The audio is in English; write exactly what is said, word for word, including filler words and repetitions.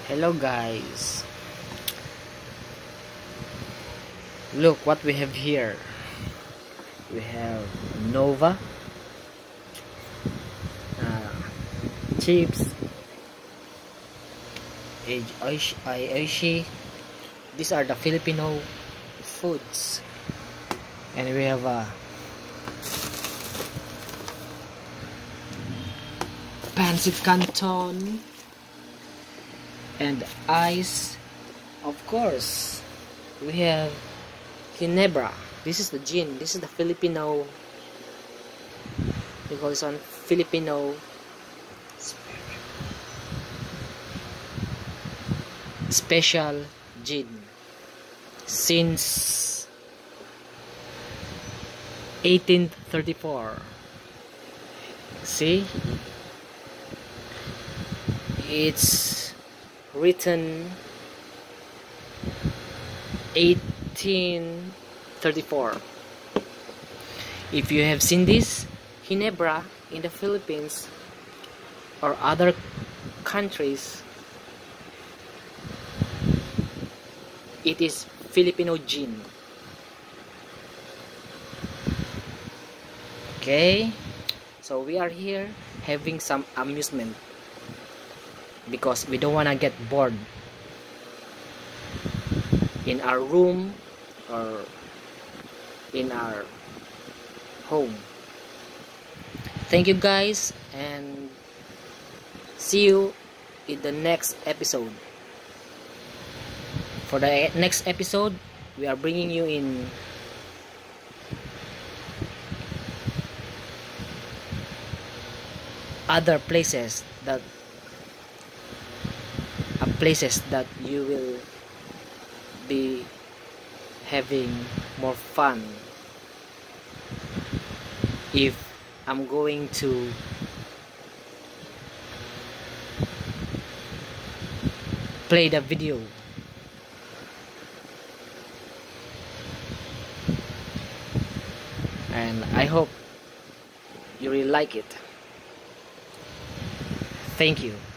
Hello guys, look what we have here. We have Nova, uh, chips, Aishi. These are the Filipino foods, and we have a pancit canton and ice. Of course, we have Ginebra. This is the gin. This is the Filipino. We call this one Filipino special gin since eighteen thirty-four. See, it's written eighteen thirty-four. If you have seen this Ginebra in the Philippines or other countries, it is Filipino gin. Okay, so we are here having some amusement because we don't want to get bored in our room or in our home. Thank you guys, and see you in the next episode. For the next episode, we are bringing you in other places that uh, places that you will be having more fun if I'm going to play the video. And I hope you really like it. Thank you.